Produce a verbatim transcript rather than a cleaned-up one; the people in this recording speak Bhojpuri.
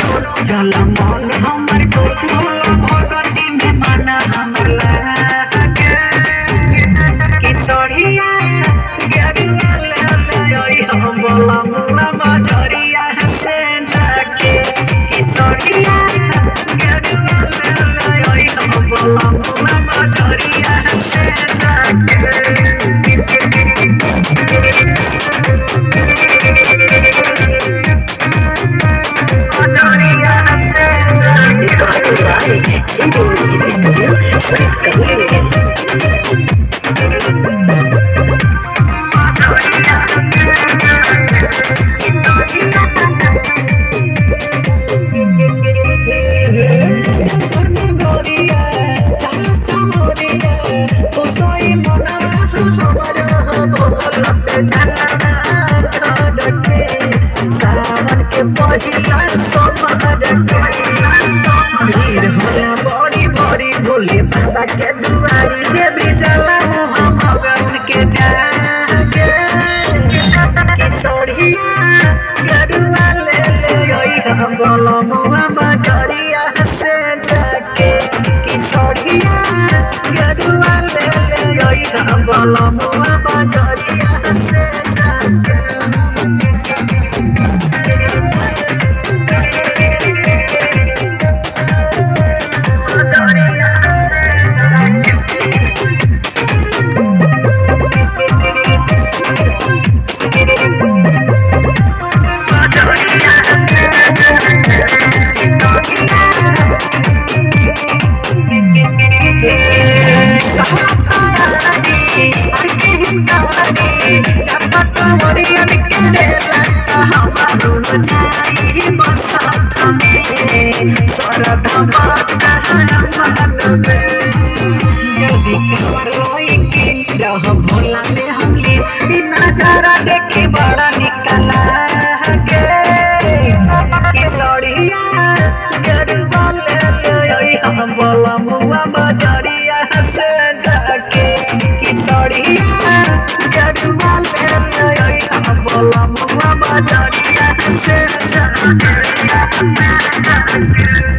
चल मन हमर डोल भगती में माना हमर लागे किशोरिया गेरुआ ले ले हम बोला मुला बजरिया से जाके किशोरिया गेरुआ ले ले हम बोला मुला बजरिया से जाके पहिला सोमवार भीड़ होला बड़ी बड़ी भोले बाबा के दुआरी जे भी चला हम भगत के जाके किशोरिया गेरुआ ले ले हम बोलो मुआ बजरिया से जाके किशोरिया गेरुआ ले ले हम बोलो मुआ बजरिया से जाके भोला में हमले नजारा देखे बड़ा निकला किशोरिया गेरुआ ले ले हम बोला मुआ बजरिया से जाके किशोरिया गेरुआ ले ले हम बोला मुआ बजरिया से जाके।